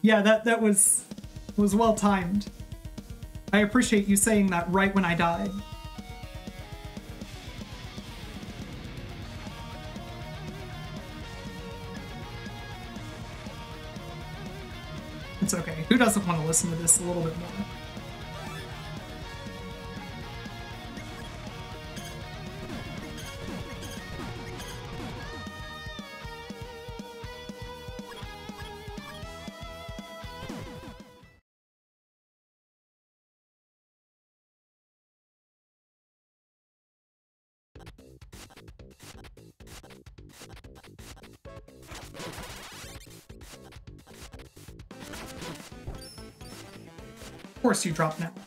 Yeah, that was well timed. I appreciate you saying that right when I died. It's okay. Who doesn't want to listen to this a little bit more? Of course you drop now.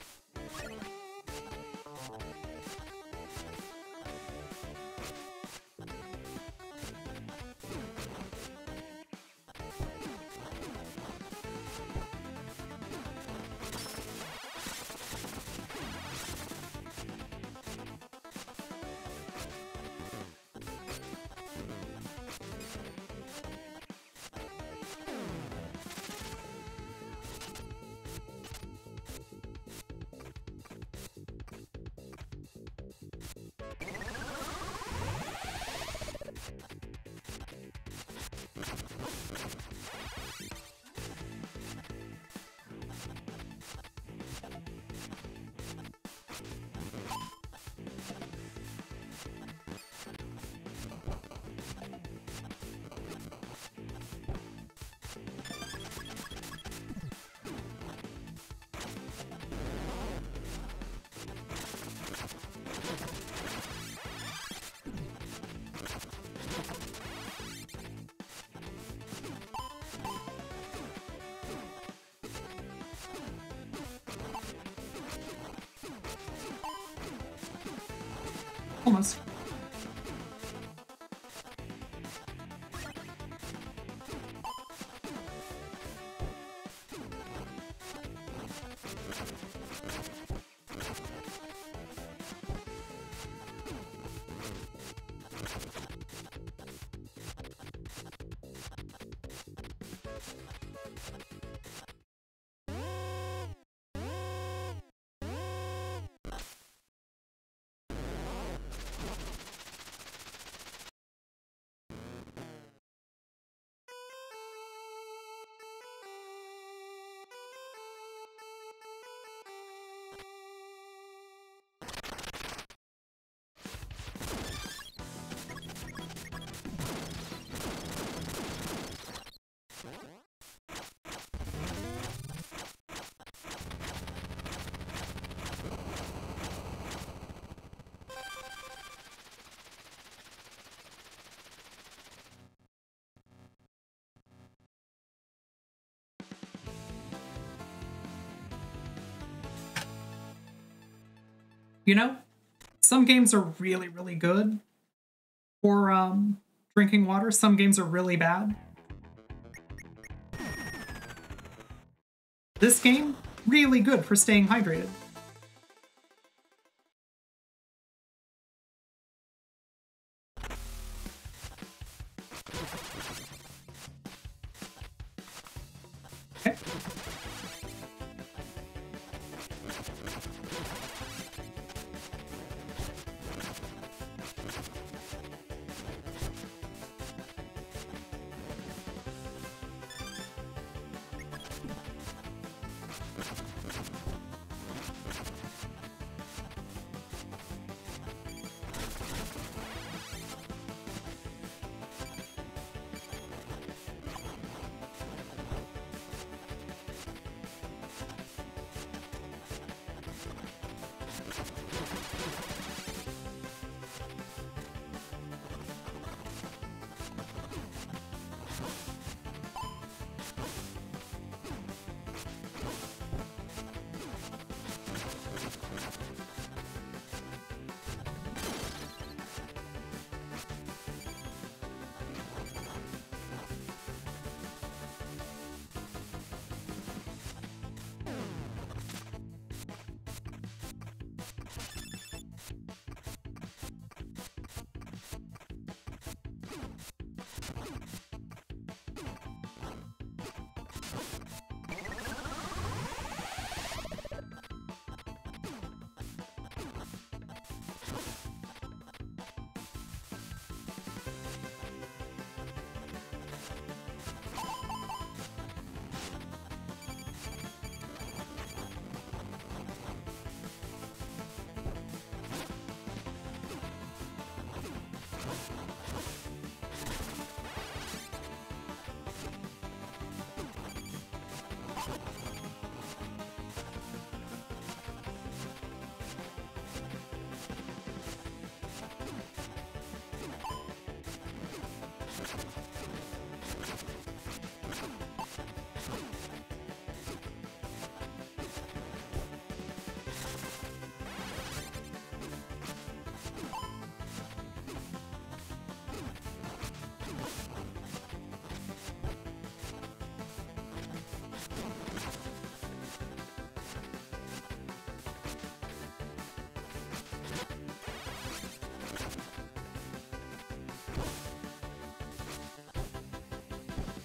Almost. You know, some games are really, really good for drinking water. Some games are really bad. This game, really good for staying hydrated. Okay.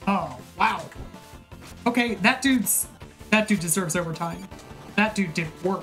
Oh, wow. Okay, that dude deserves overtime. That dude did work.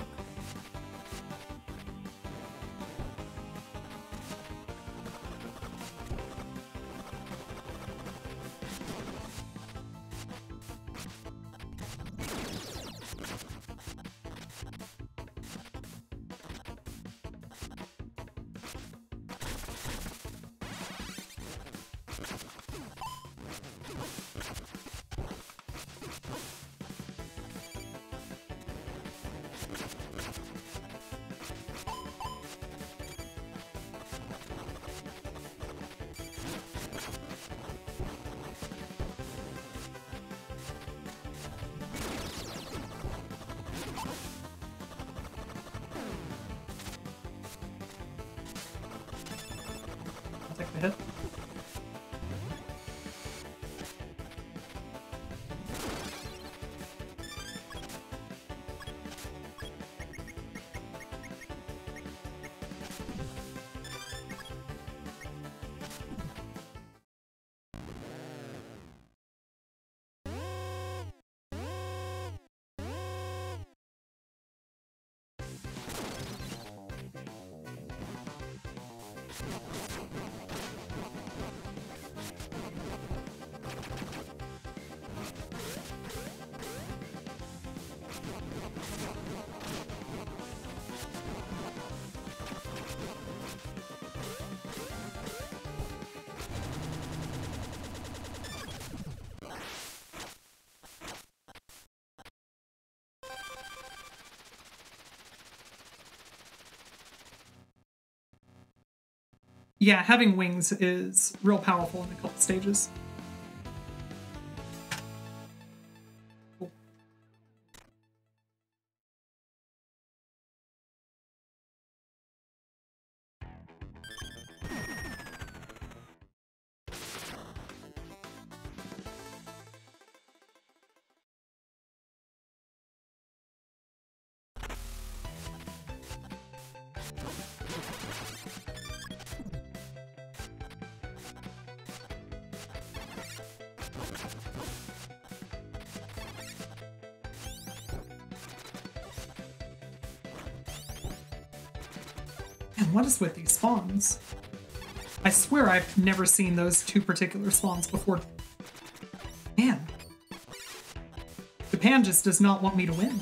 I'll take the hit. Yeah, having wings is real powerful in a couple stages. Cool. And what is with these spawns? I swear I've never seen those two particular spawns before. Man. Japan just does not want me to win.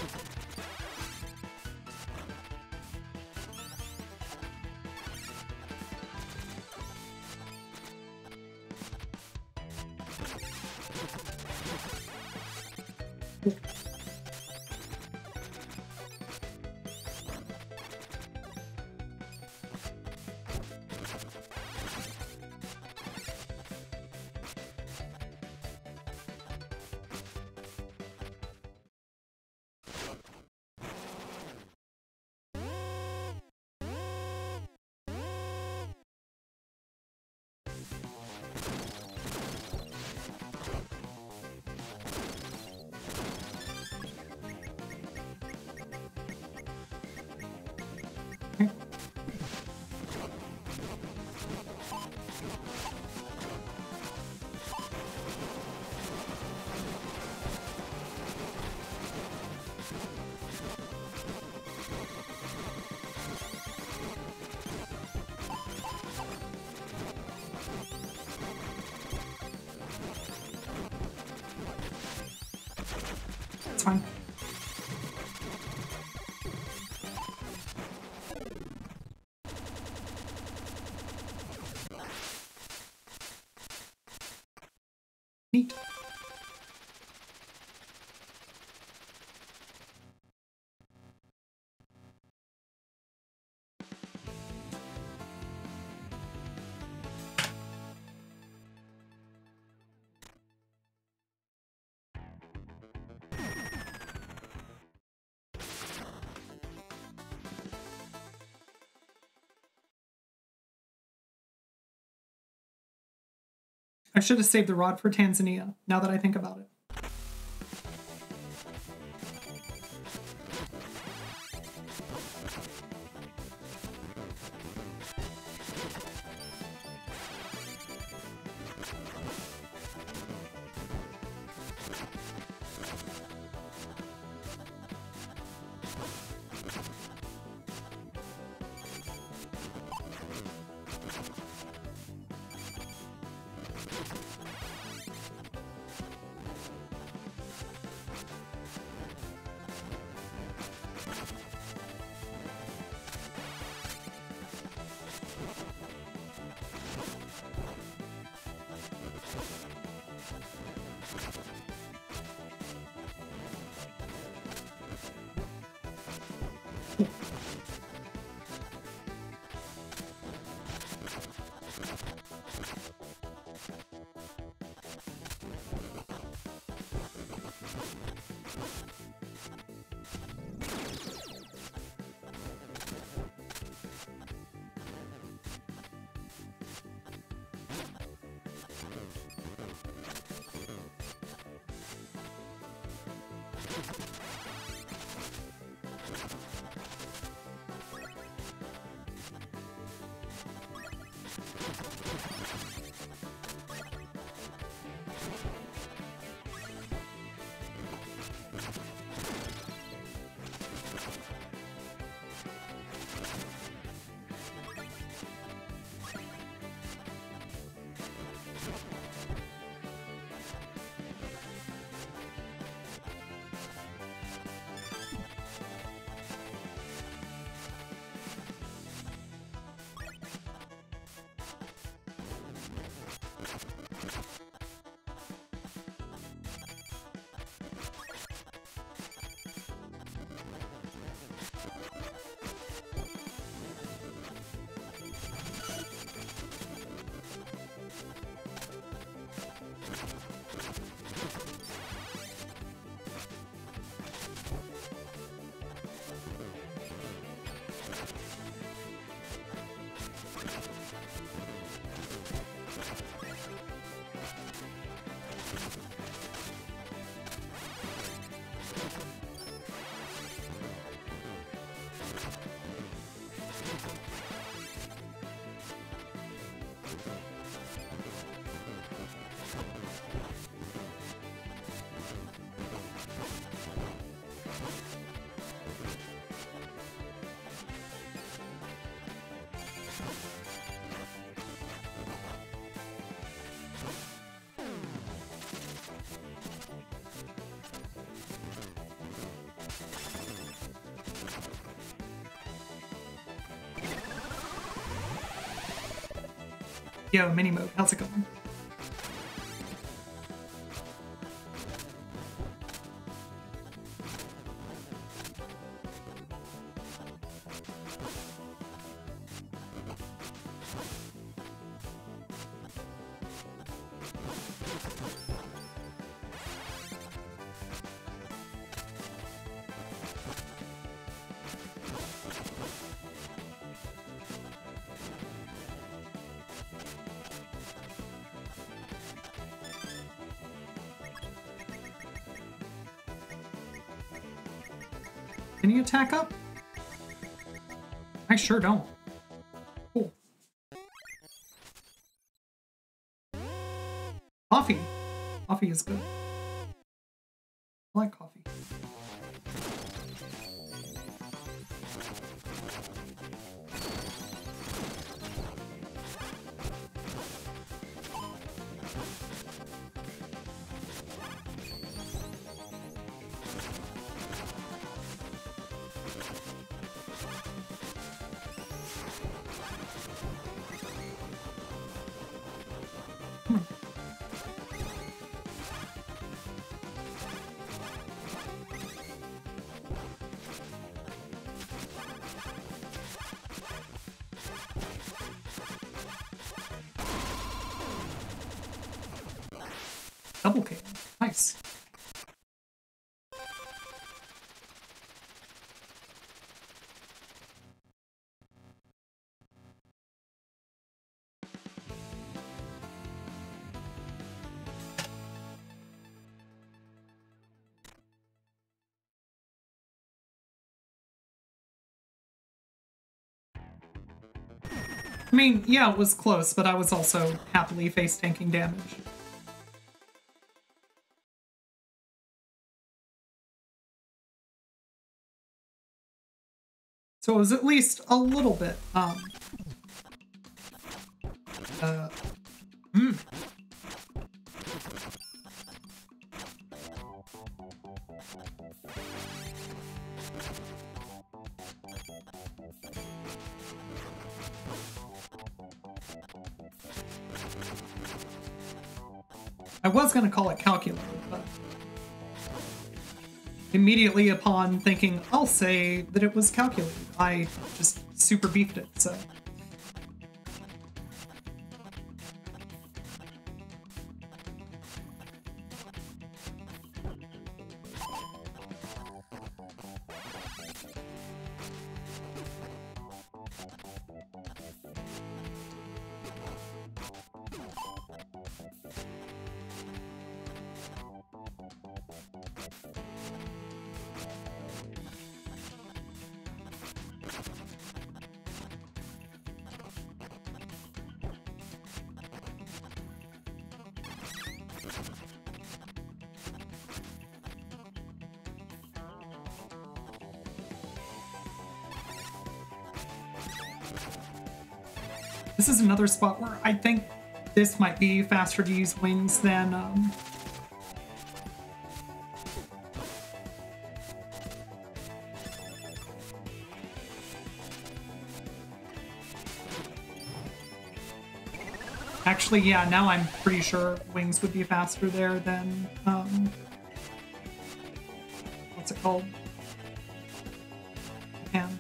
It's fine. Neat. I should have saved the rod for Tanzania, now that I think about it. Yo, Mini Mode, how's it going? Can you attack up? I sure don't. Cool. Coffee. Coffee is good. I like coffee. Double kill. Nice. I mean, yeah, it was close, but I was also happily face tanking damage. So it was at least a little bit, I was gonna call it calculated, but immediately upon thinking, I'll say that it was calculated, I just super beefed it, so. This is another spot where I think this might be faster to use wings than actually, yeah, now I'm pretty sure wings would be faster there than what's it called? Japan.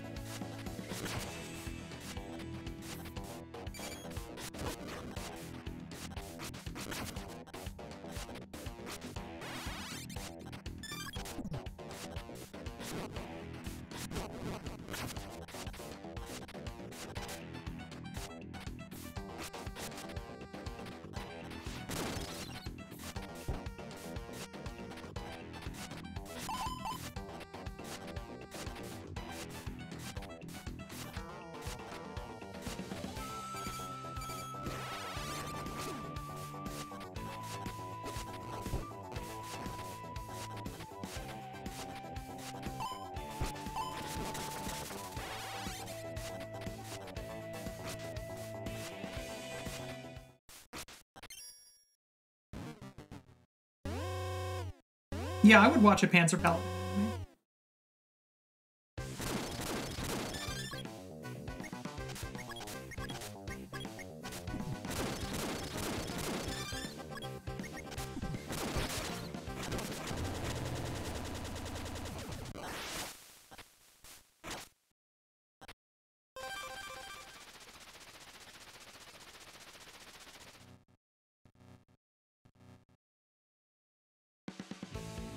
Yeah, I would watch a Panzer Paladin anime.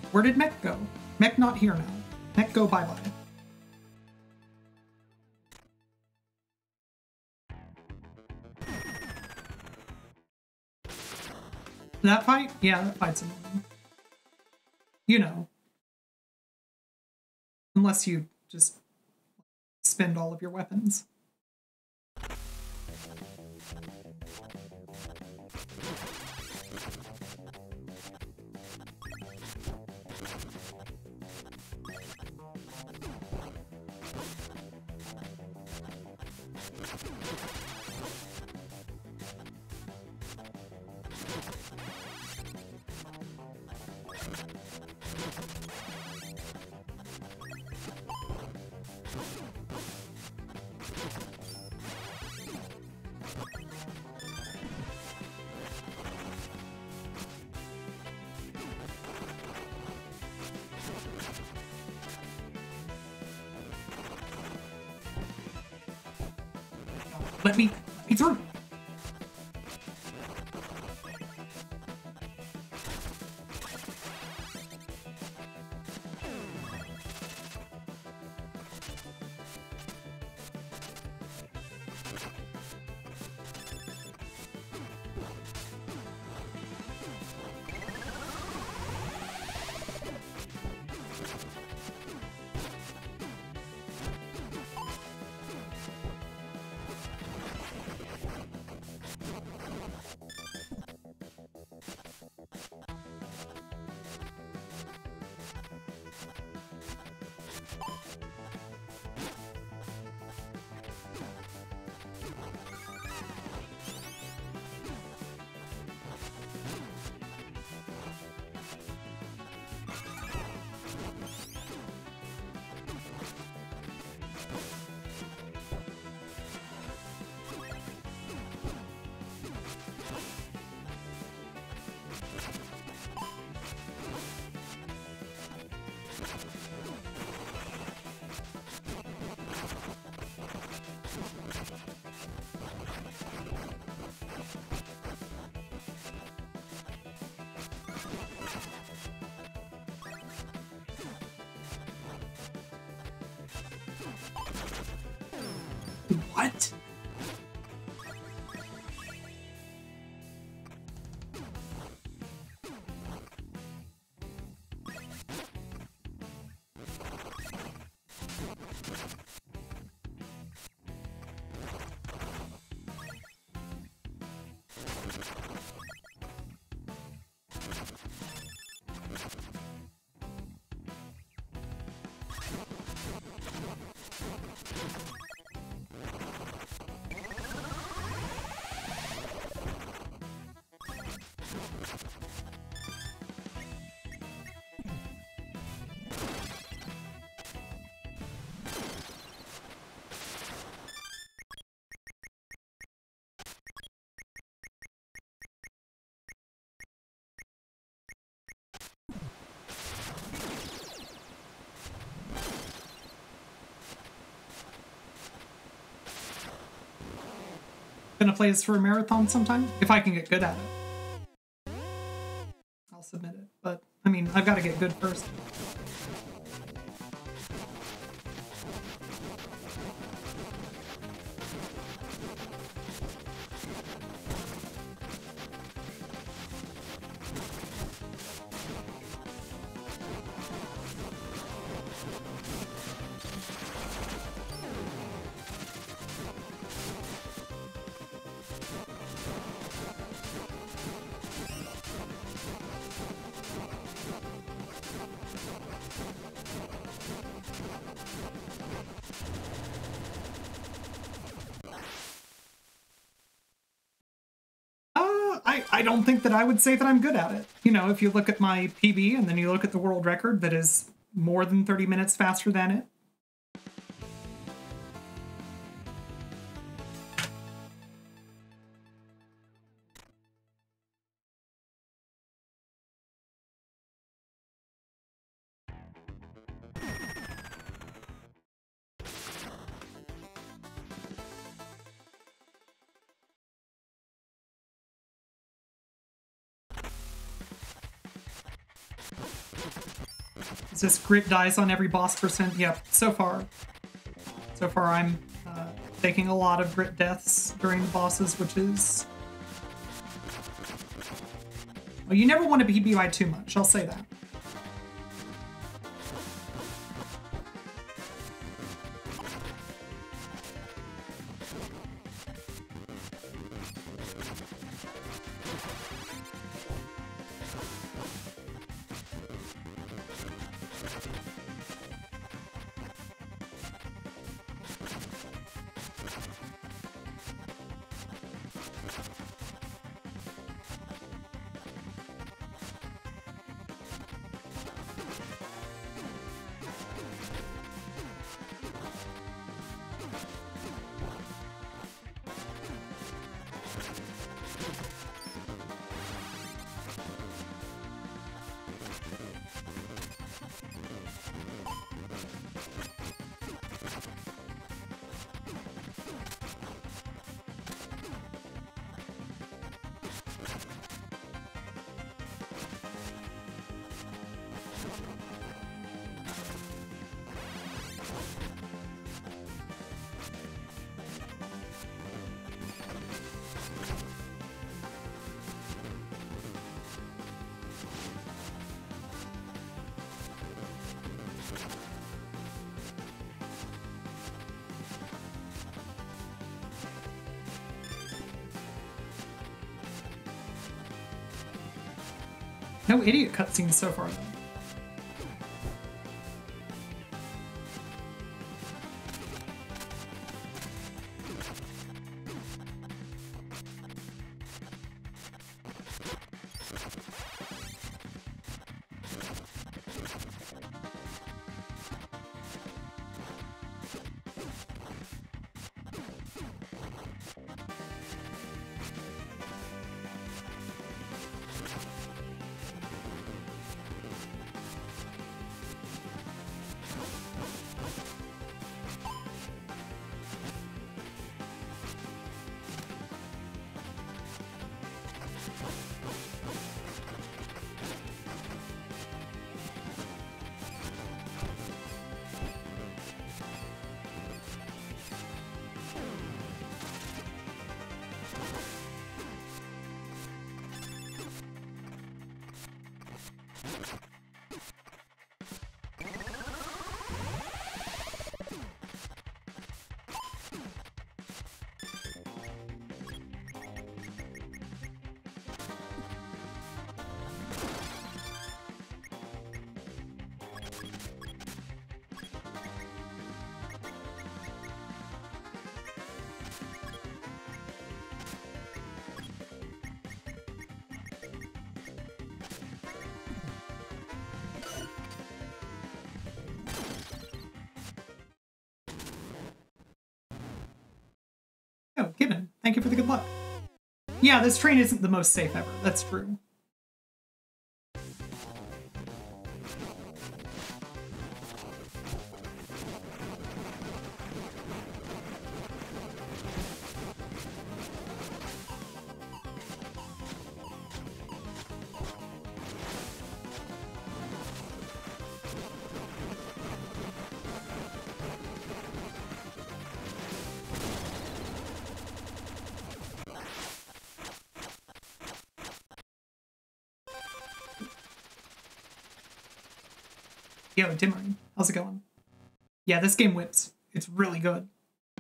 Where did Mech go? Mech not here now. Mech go bye-bye. That fight? Yeah, that fight's annoying. You know. Unless you just spend all of your weapons. Let me through. What? Gonna play this for a marathon sometime if I can get good at it. I'll submit it, but I mean, I've got to get good first. I don't think that I would say that I'm good at it. You know, if you look at my PB and then you look at the world record that is more than 30 minutes faster than it. Is this grit dies on every boss percent? Yep, so far. So far I'm taking a lot of grit deaths during the bosses, which is... Well, you never want to be BBI too much, I'll say that. No idiot cutscenes so far, though. Oh, Gibbon, thank you for the good luck. Yeah, this train isn't the most safe ever. That's true. Yo, Dimmery, how's it going? Yeah, this game whips. It's really good.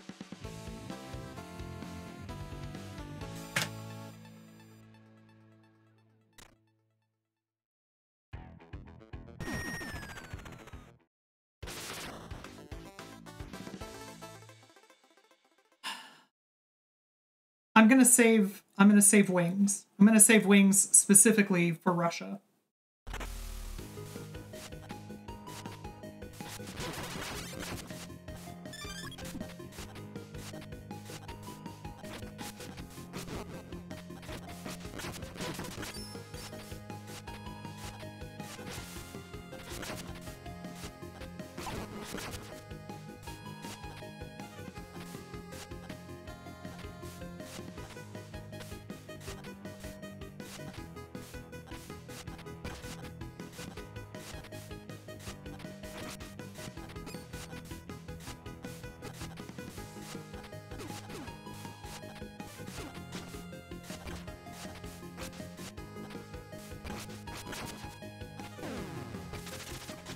I'm gonna save Wings. I'm gonna save Wings specifically for Russia.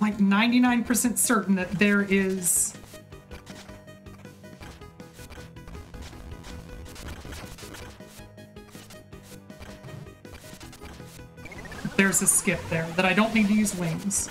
like 99% certain that there is there's a skip there, that I don't need to use wings.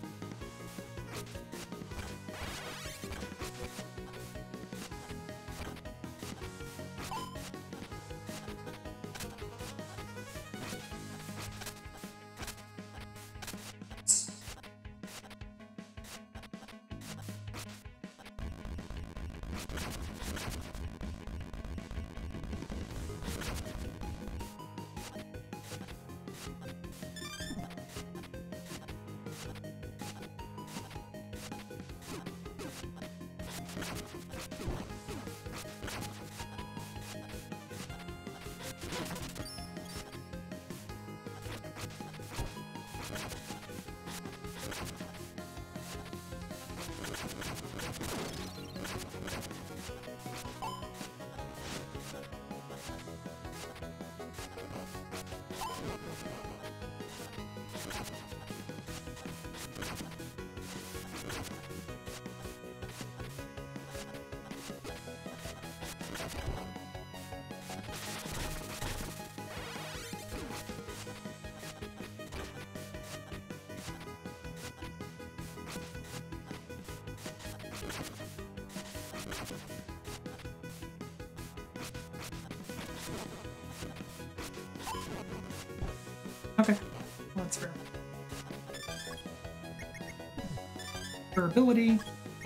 Okay, well, that's fair. Durability.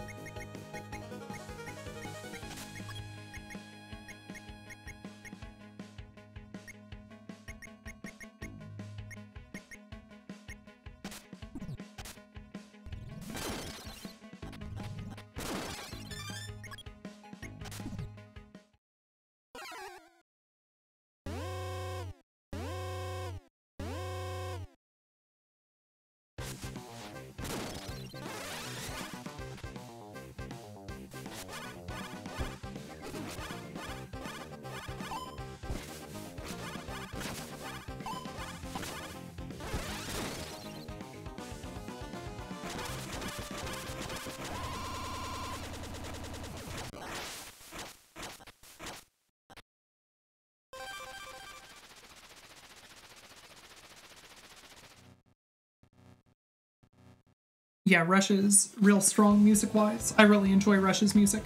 Yeah, Rush is real strong music-wise. I really enjoy Rush's music.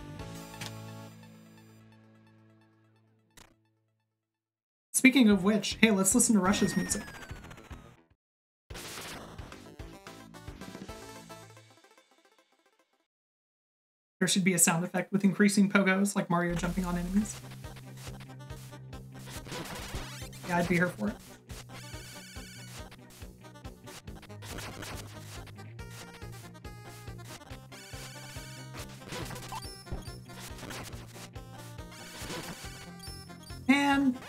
Speaking of which, hey, let's listen to Rush's music. There should be a sound effect with increasing pogos, like Mario jumping on enemies. Yeah, I'd be here for it. And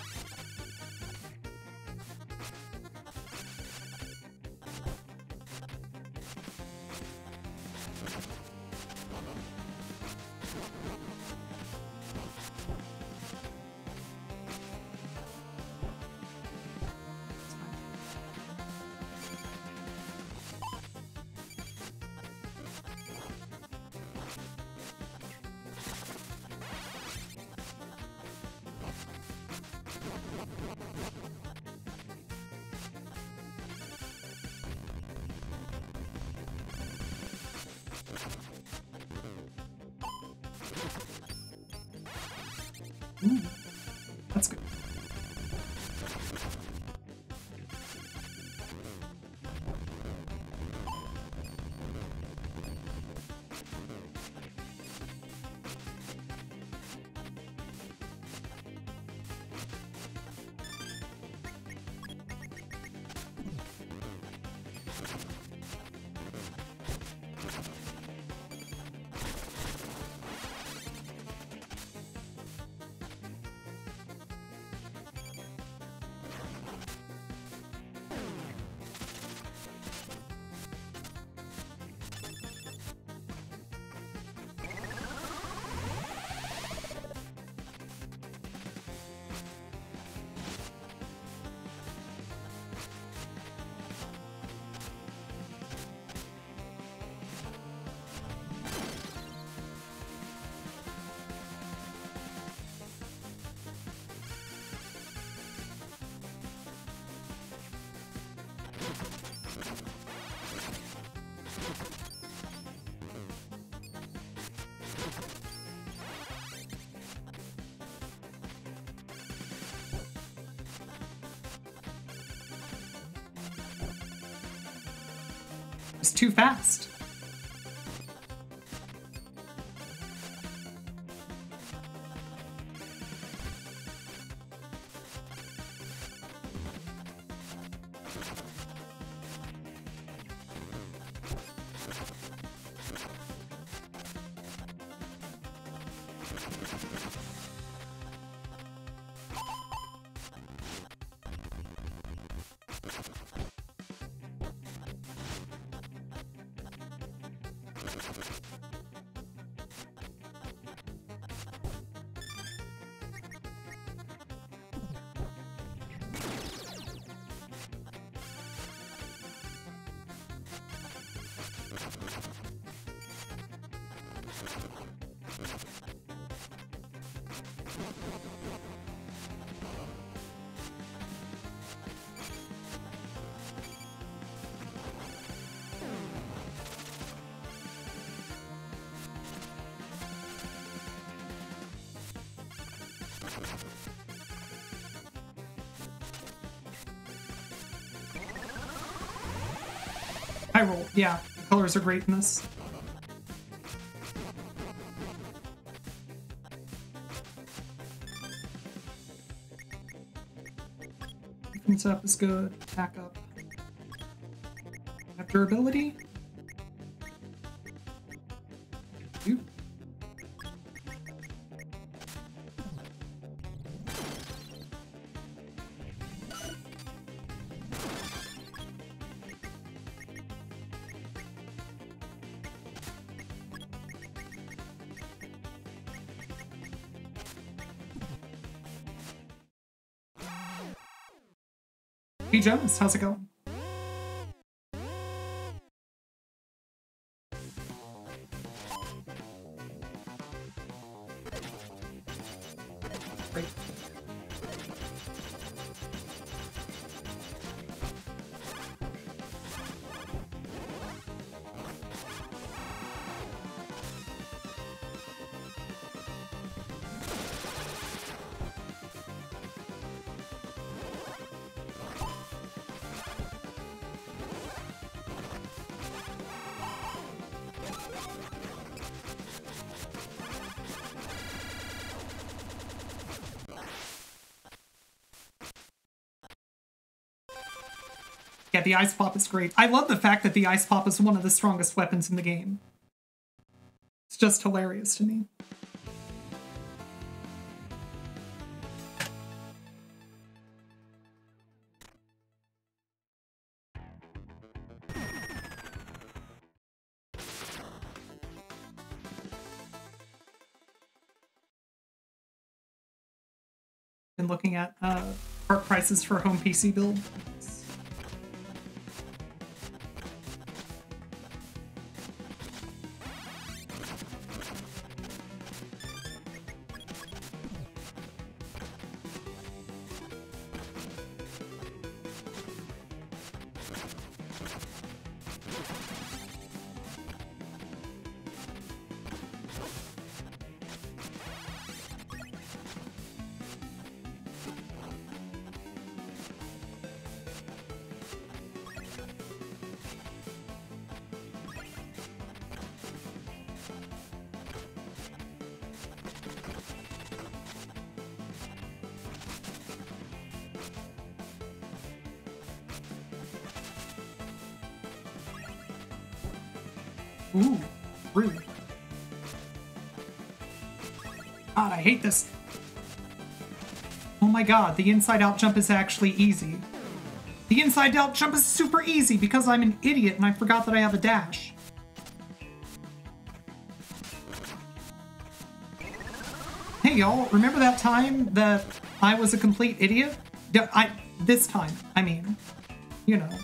ooh, that's good. Just too fast. I roll. Yeah, the colors are great in this. Defense up is good. Attack up. Have durability. Ooh. Hey Jonas, how's it going? Great. Yeah, the Ice Pop is great. I love the fact that the Ice Pop is one of the strongest weapons in the game. It's just hilarious to me. Been looking at part prices for home PC build. Ooh, rude. God, I hate this. Oh my god, the inside-out jump is actually easy. The inside-out jump is super easy because I'm an idiot and I forgot that I have a dash. Hey y'all, remember that time that I was a complete idiot? This time, I mean, you know.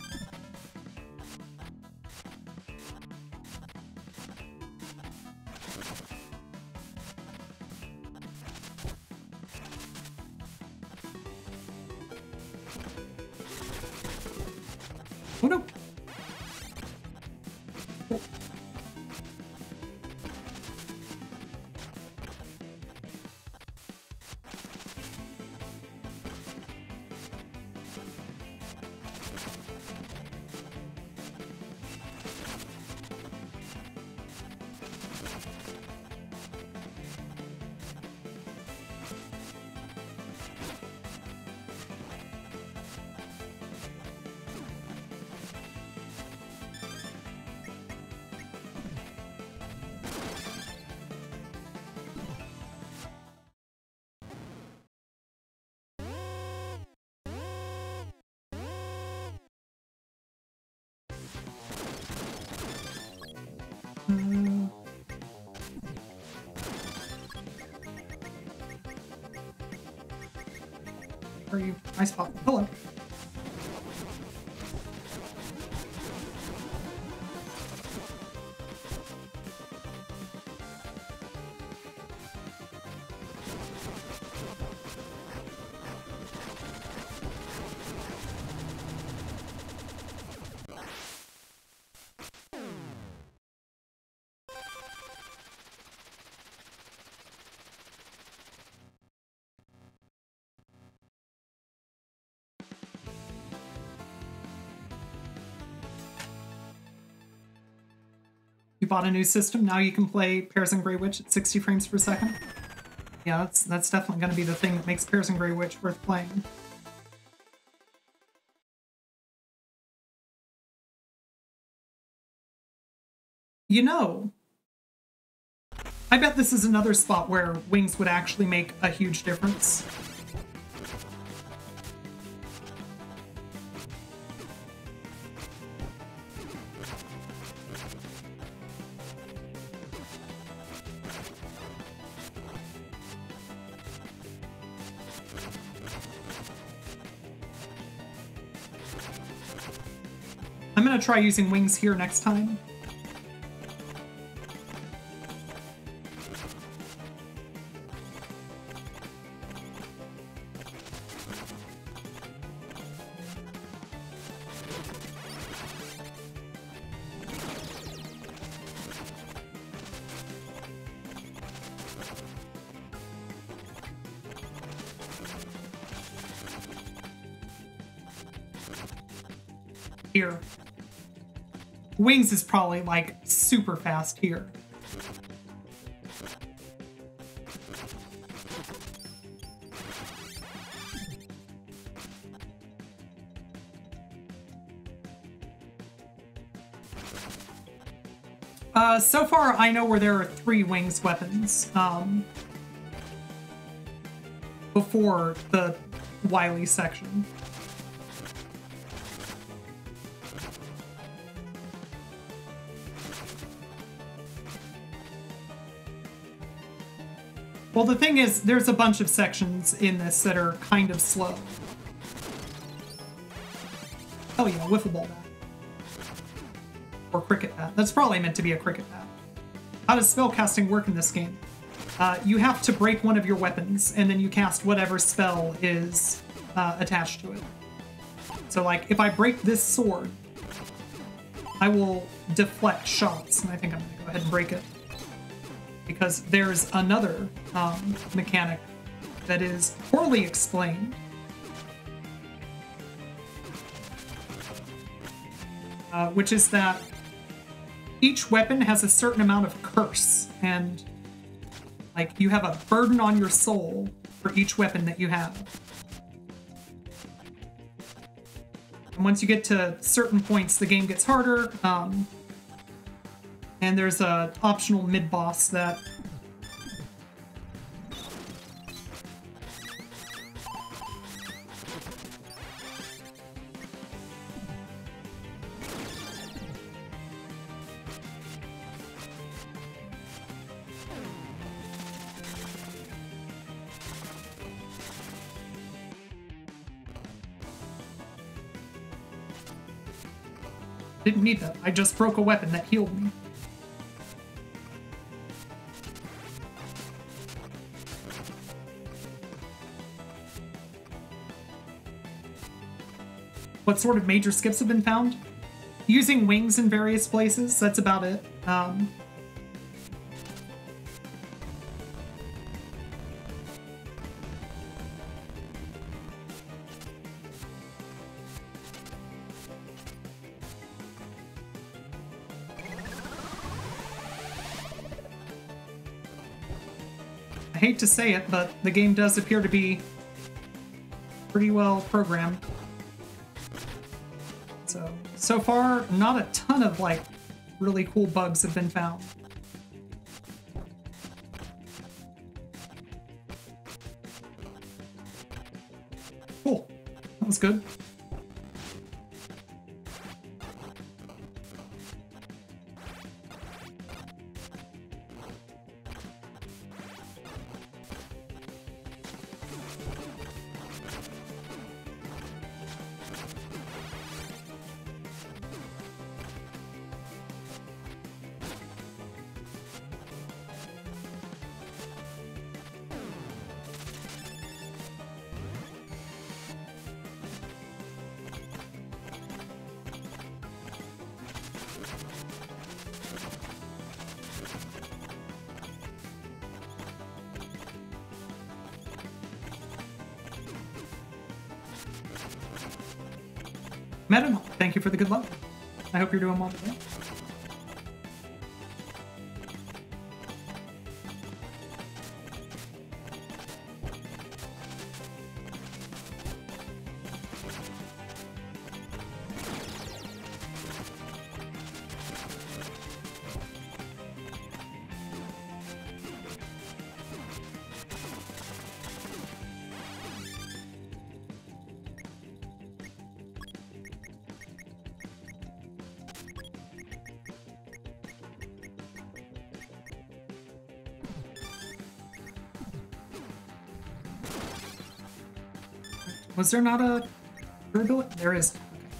Oh no! Oh. Are you? I spot. Hello. You bought a new system, now you can play Pairs and Grey Witch at 60 frames per second. Yeah, that's definitely going to be the thing that makes Pairs and Grey Witch worth playing. You know, I bet this is another spot where wings would actually make a huge difference. I'm gonna try using wings here next time. Here. Wings is probably like super fast here. So far I know where there are 3 wings weapons before the Wily section. Well, the thing is, there's a bunch of sections in this that are kind of slow. Oh yeah, wiffle ball bat. Or cricket bat. That's probably meant to be a cricket bat. How does spellcasting work in this game? You have to break one of your weapons, and then you cast whatever spell is attached to it. So, like, if I break this sword, I will deflect shots, and I think I'm going to go ahead and break it. Because there's another mechanic that is poorly explained. Which is that each weapon has a certain amount of curse, and like you have a burden on your soul for each weapon that you have. And once you get to certain points, the game gets harder. And there's a optional mid-boss that didn't need that. I just broke a weapon that healed me. What sort of major skips have been found? Using wings in various places, that's about it. I hate to say it, but the game does appear to be pretty well programmed. So far, not a ton of, like, really cool bugs have been found. Cool. That was good. Metanol, thank you for the good luck. I hope you're doing well today. Was there not a durability? There is.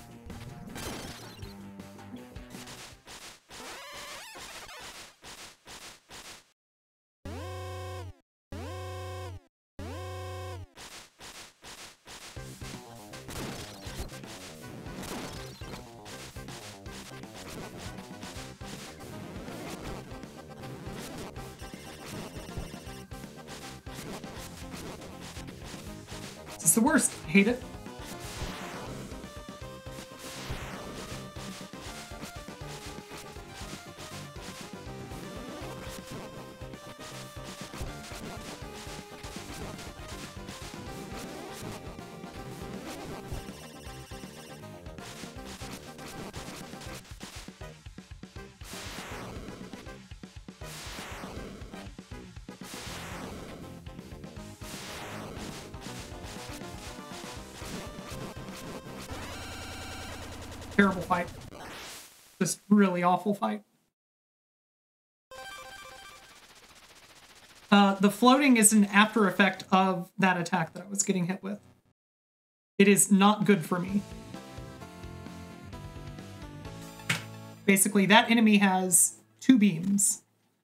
It's the worst. Hate it. Terrible fight. Just really awful fight. The floating is an after effect of that attack that I was getting hit with. It is not good for me. Basically, that enemy has 2 beams.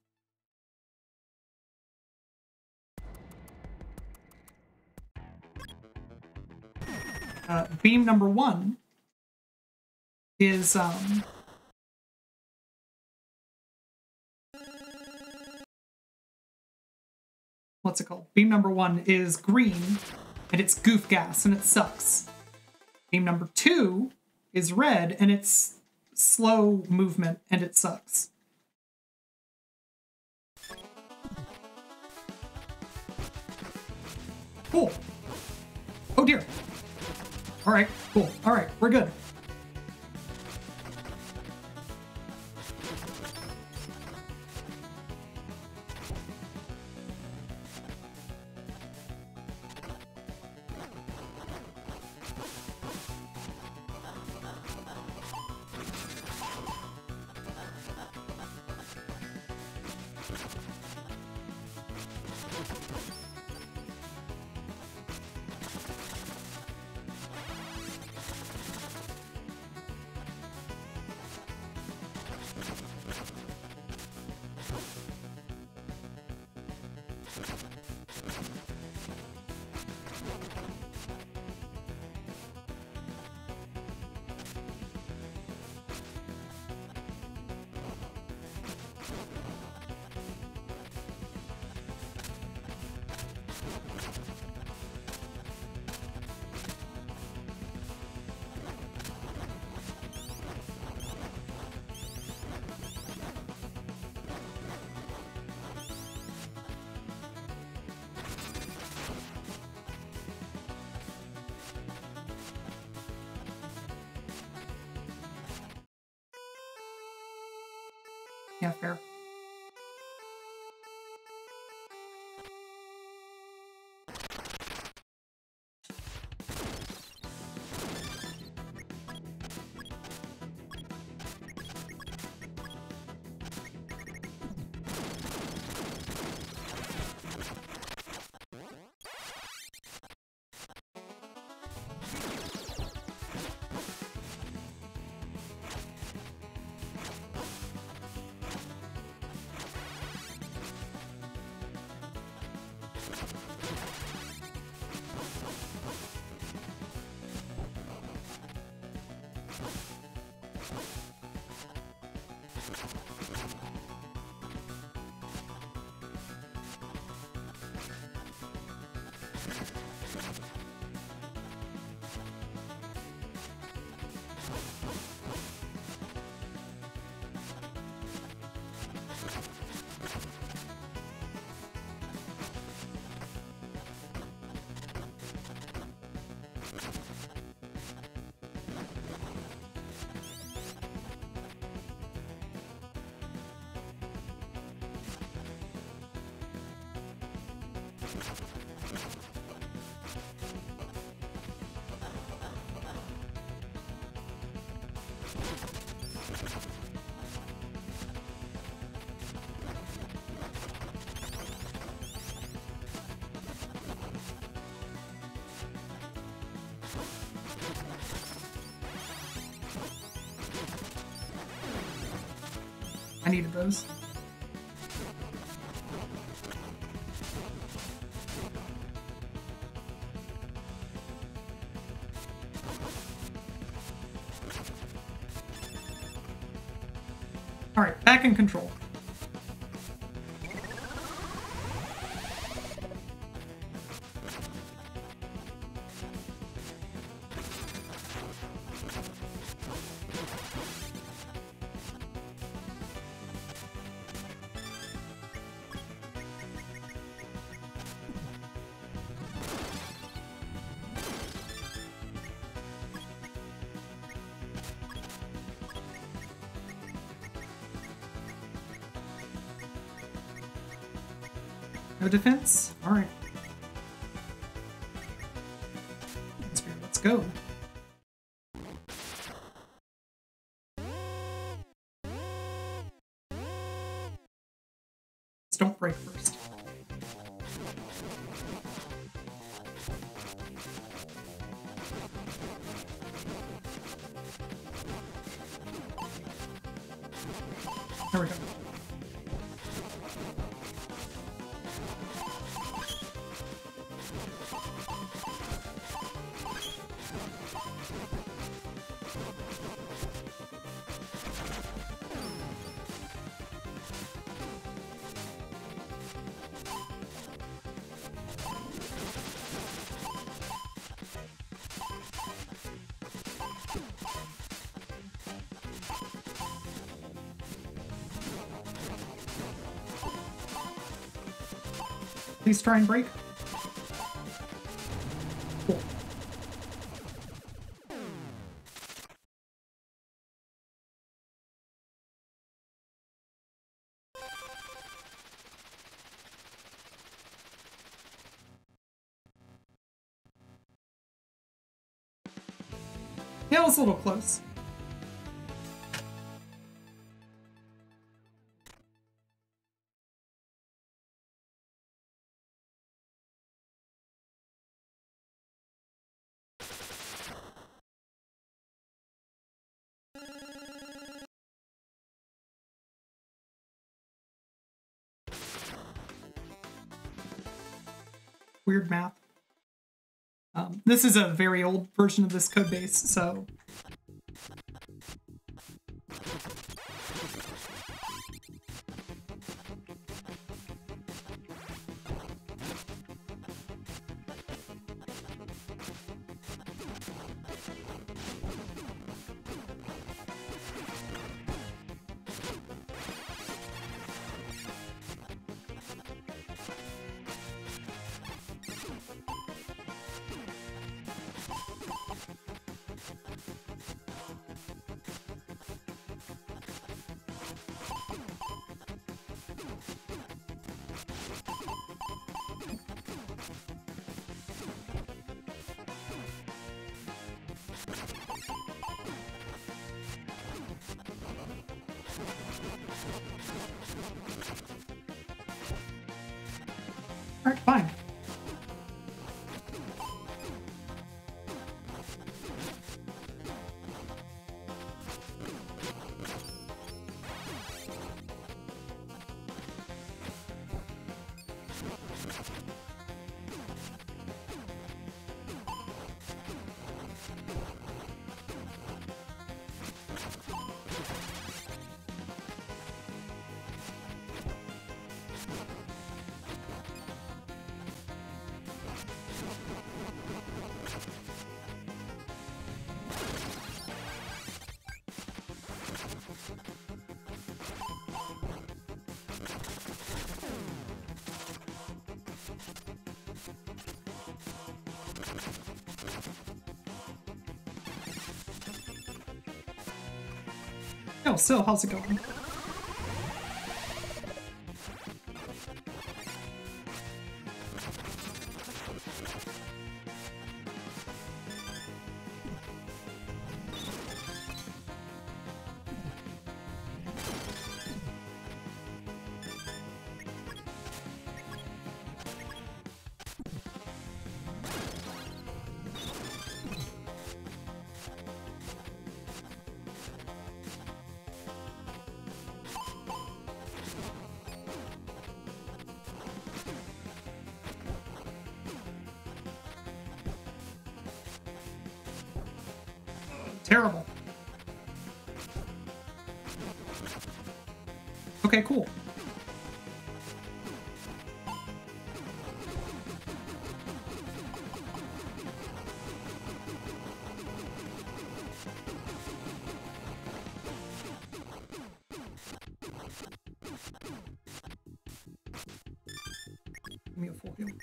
Beam number 1 is what's it called? Beam number 1 is green, and it's goof gas, and it sucks. Beam number 2 is red, and it's slow movement, and it sucks. Cool. Oh dear. All right, cool. All right, we're good. Yeah, fair. I needed those. All right, back in control. No defense? Alright. Let's go. Just don't break first. There we go. Please try and break. Cool. Yeah, it was a little close. Weird math. This is a very old version of this code base, so alright, fine. Oh, so how's it going? Terrible. Okay, cool. Give me a full heal.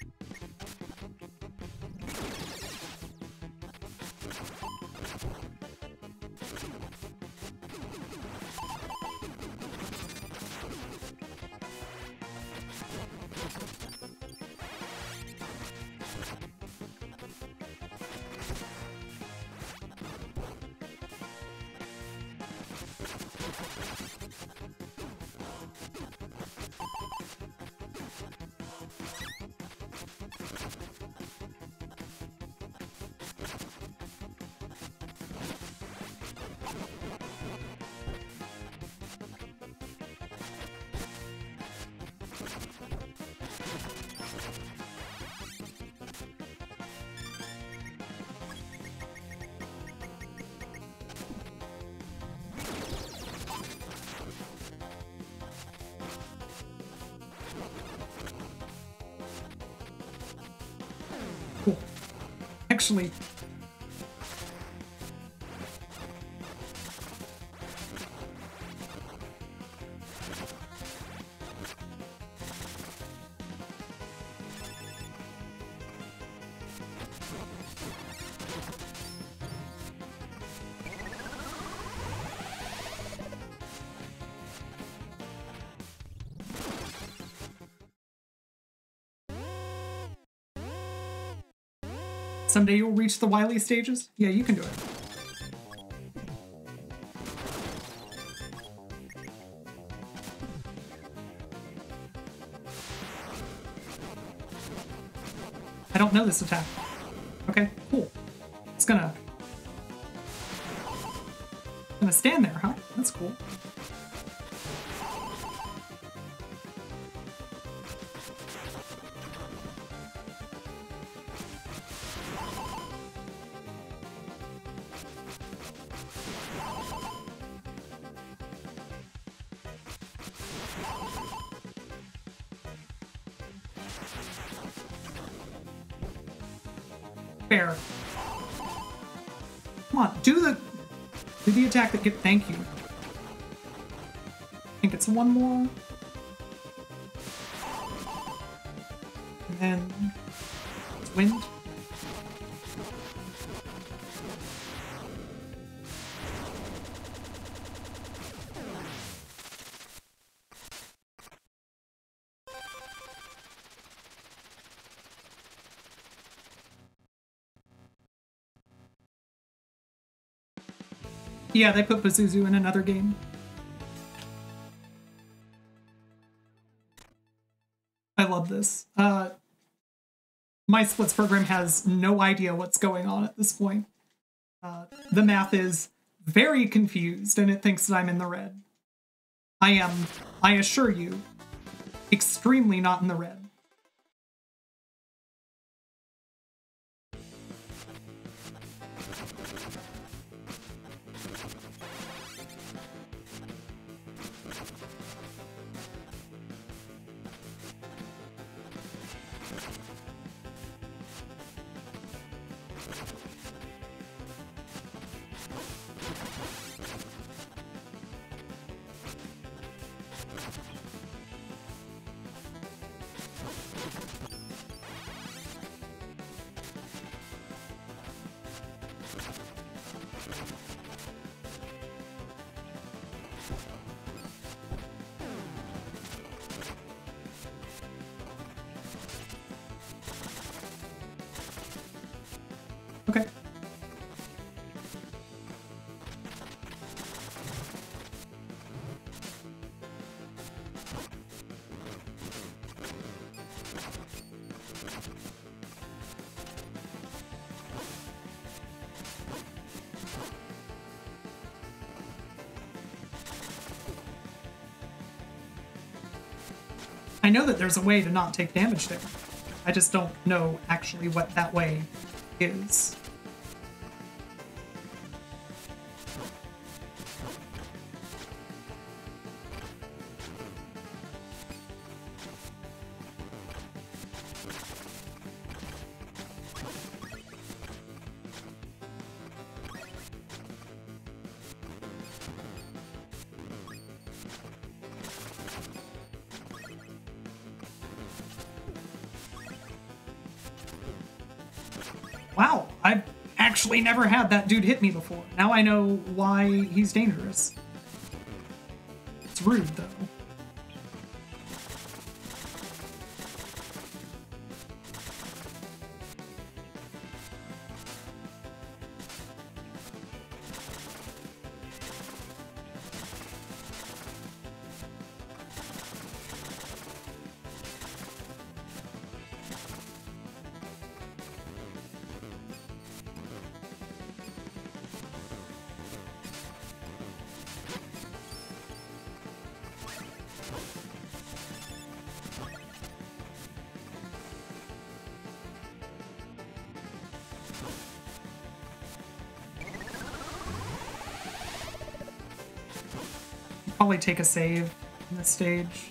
Cool. Actually, someday you'll reach the Wily stages? Yeah, you can do it. I don't know this attack. Okay, cool. It's gonna stand there, huh? That's cool. Fair. Come on, do the attack that thank you. I think it's one more. And then it's wind. Yeah, they put Pazuzu in another game. I love this. My splits program has no idea what's going on at this point. The math is very confused and it thinks that I'm in the red. I am, I assure you, extremely not in the red. Okay. I know that there's a way to not take damage there. I just don't know actually what that way is. Wow, I've actually never had that dude hit me before. Now I know why he's dangerous. It's rude, though. Probably take a save in this stage.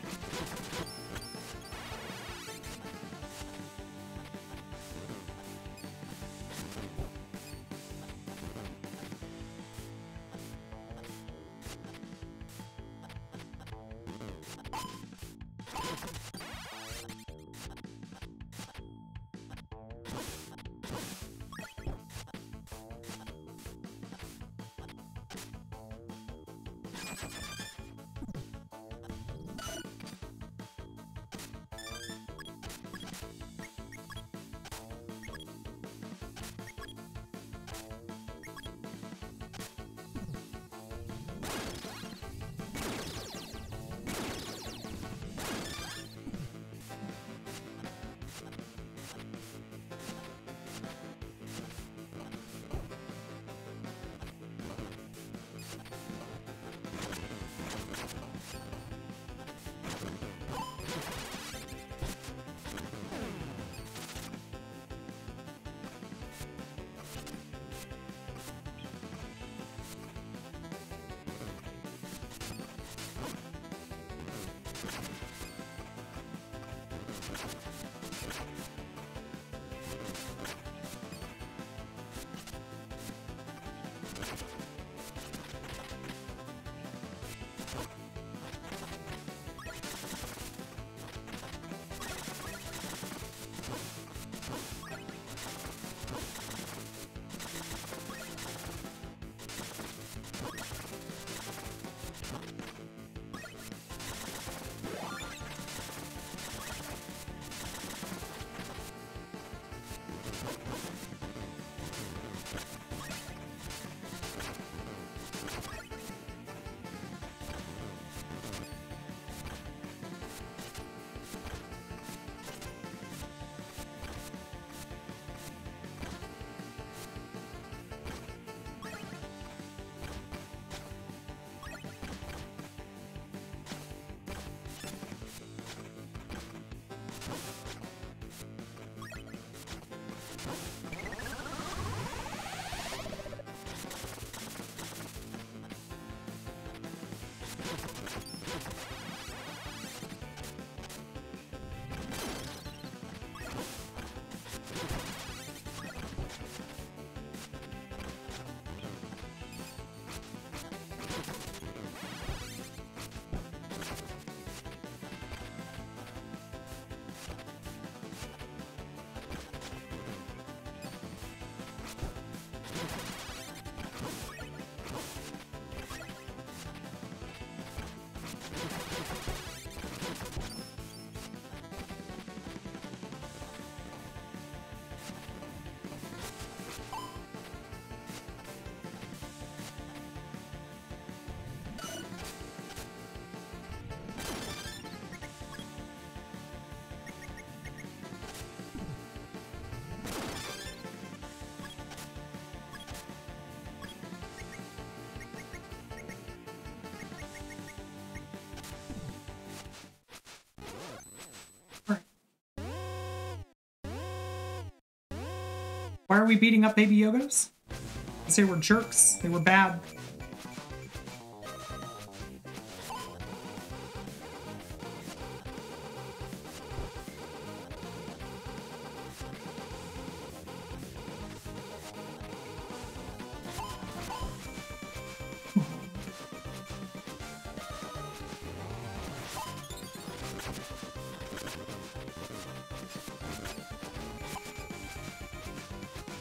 Why are we beating up Baby Yogos? Because they were jerks. They were bad.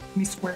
Give me square.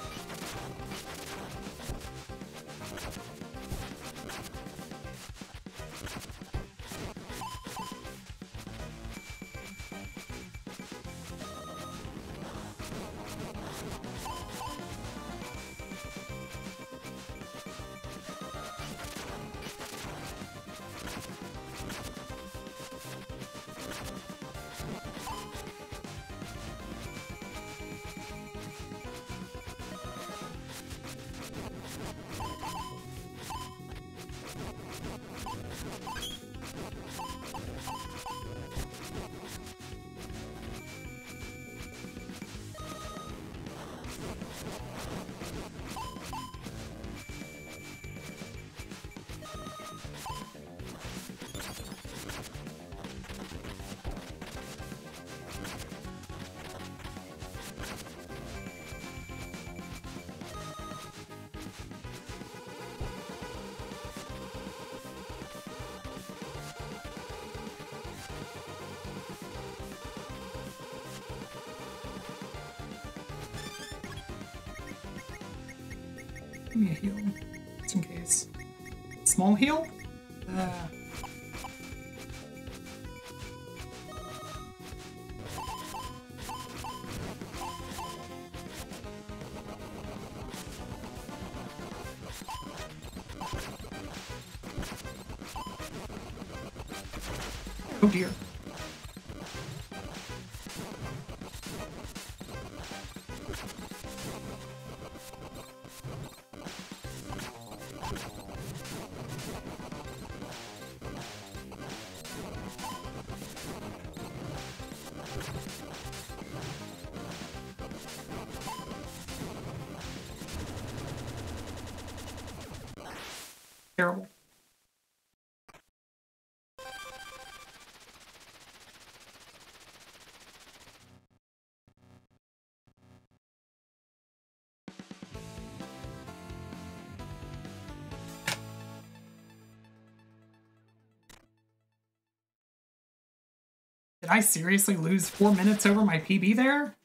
Give me a heal, just in case. Small heal? Oh dear. Terrible. Did I seriously lose 4 minutes over my PB there?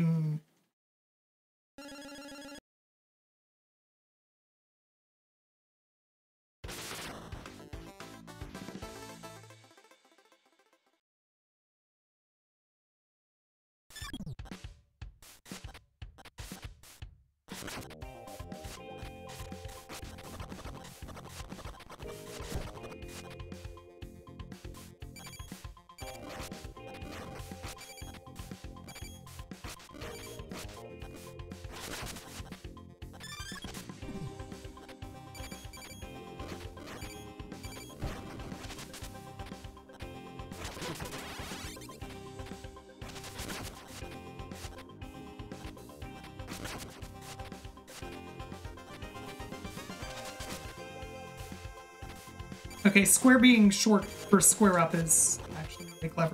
Okay, square being short for square up is actually really clever.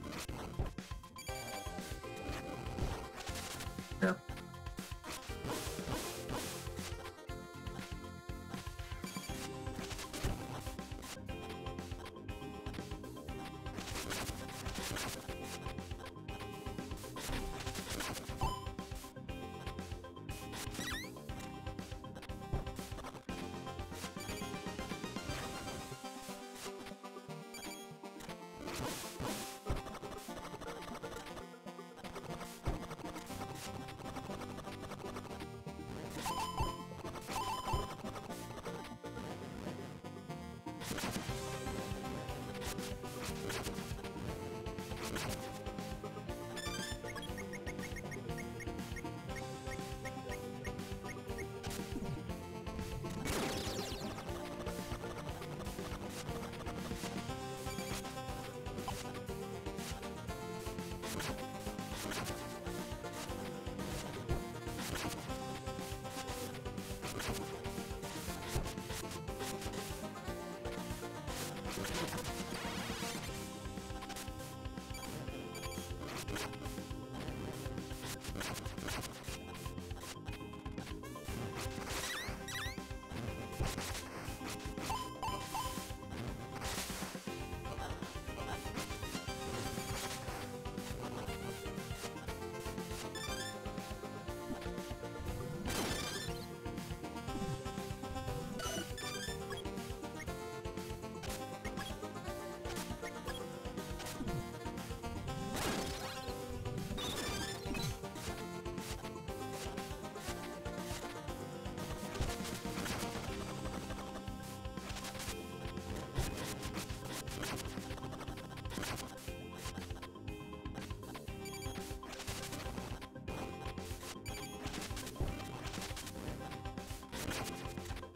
Here.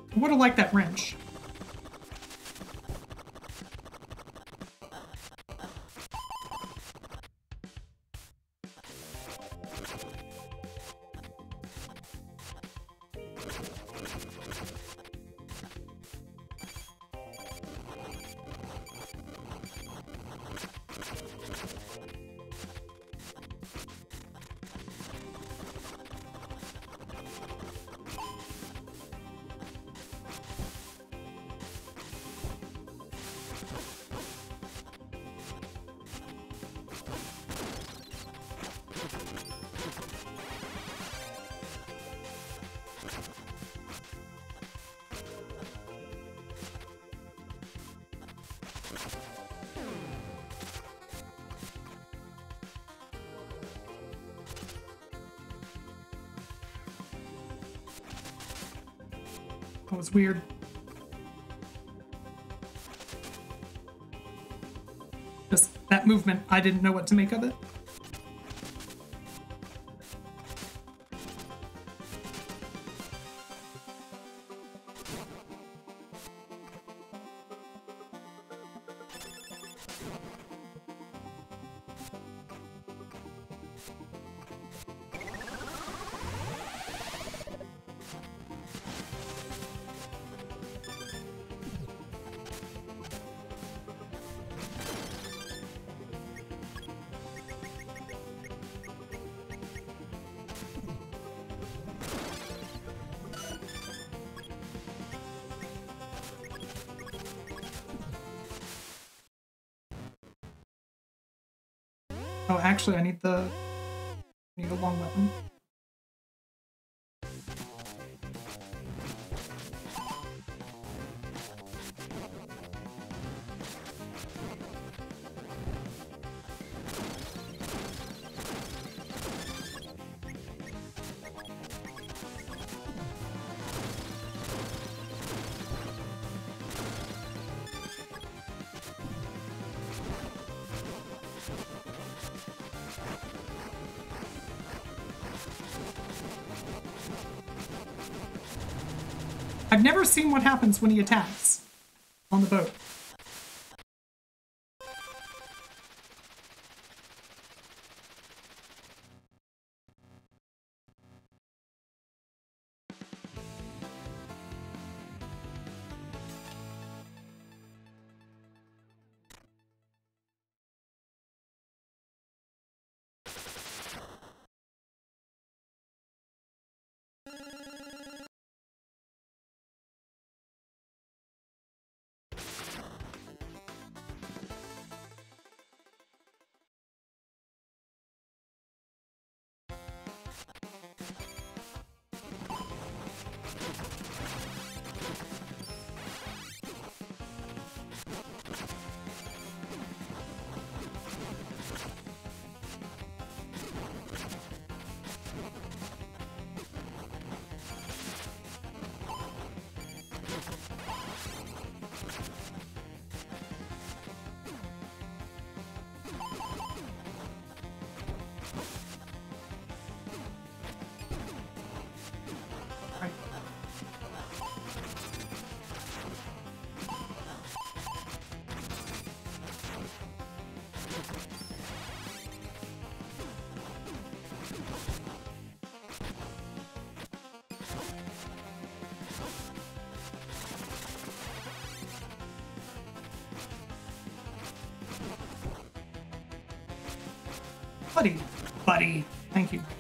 I would have liked that wrench. That was weird. Just that movement, I didn't know what to make of it. Oh, actually, I need a long weapon. I've never seen what happens when he attacks on the boat. Buddy. Thank you.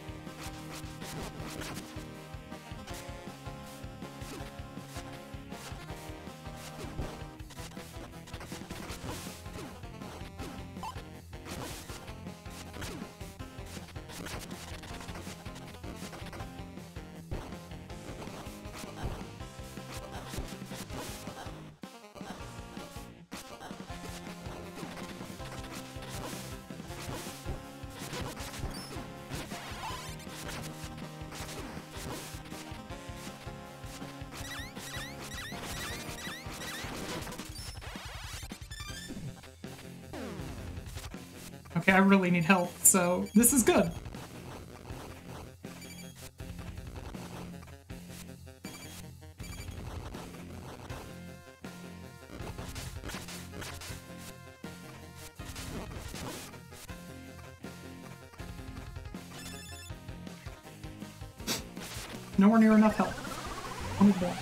Okay, I really need help, so this is good. nowhere near enough health. Wanted more.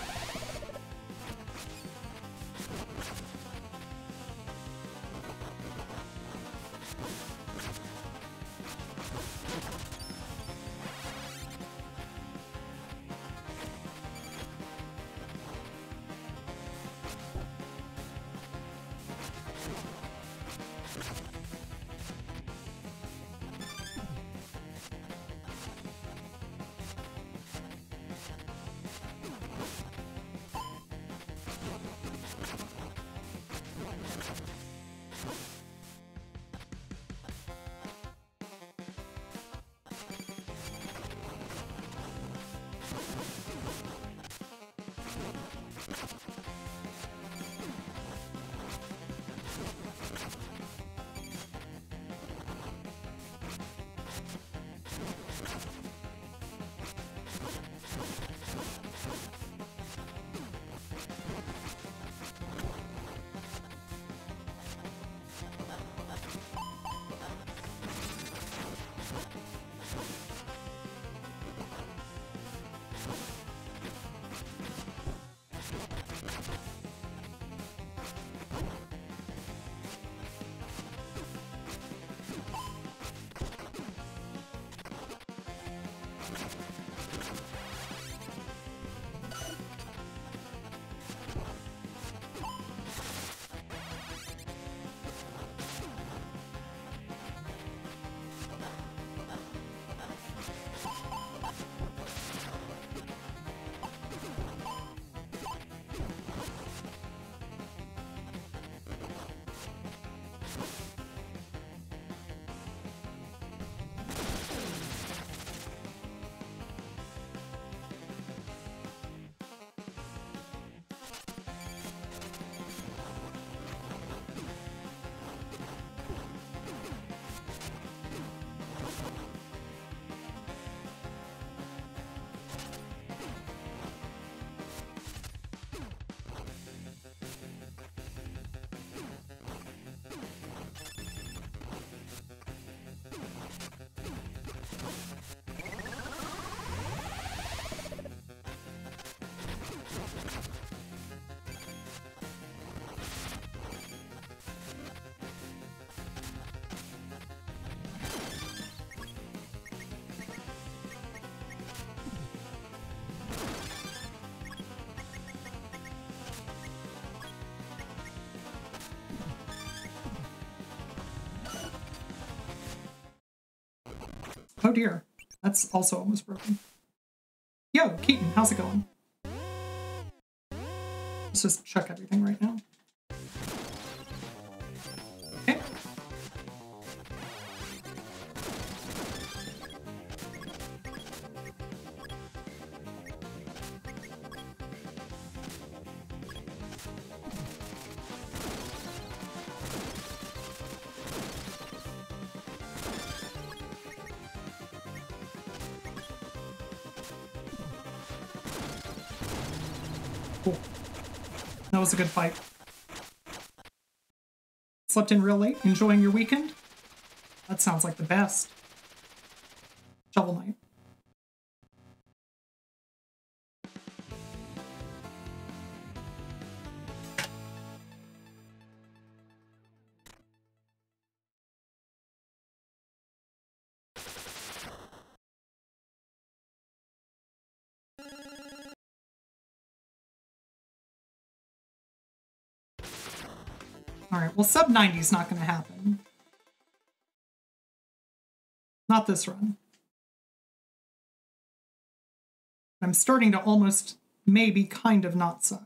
Oh dear, that's also almost broken. Yo, Keaton, how's it going? Let's just check everything right now. Okay. Cool. That was a good fight. Slept in real late, enjoying your weekend? That sounds like the best. Shovel Knight. Alright, well sub 90 is not going to happen. Not this run. I'm starting to almost, maybe, kind of not suck.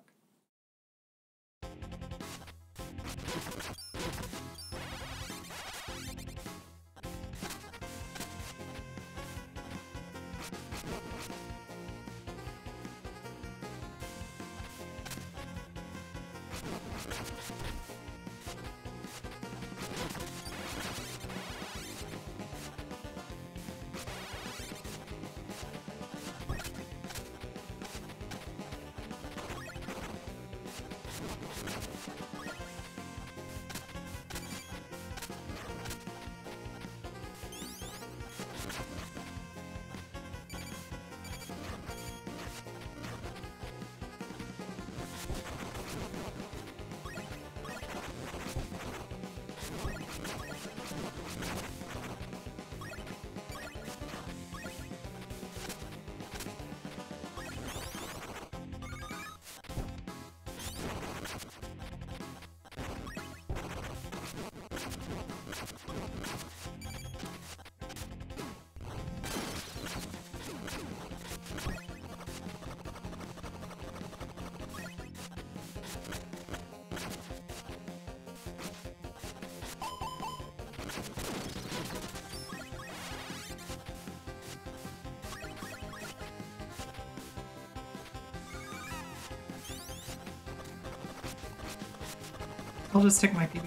I'll just take my PB.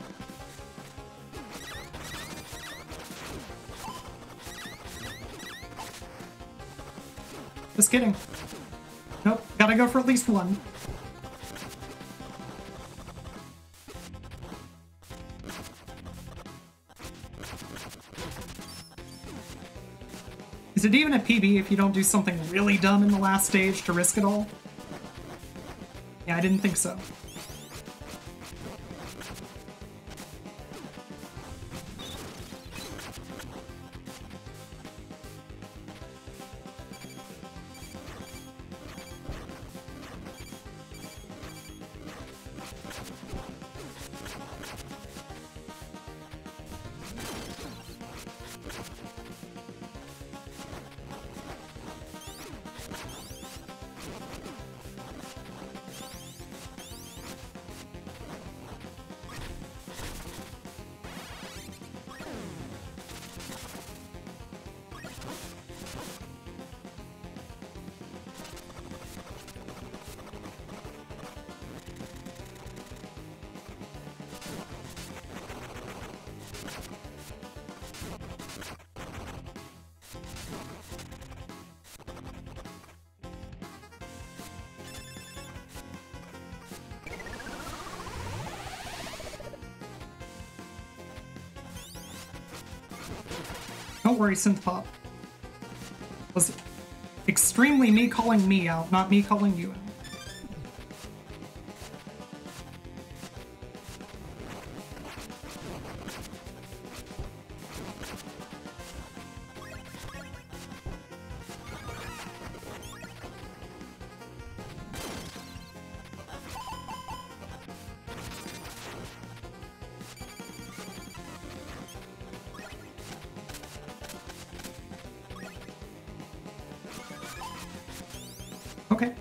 Just kidding. Nope, gotta go for at least one. Is it even a PB if you don't do something really dumb in the last stage to risk it all? Yeah, I didn't think so. Don't worry, Synthpop. It was extremely me calling me out, not me calling you out. Okay.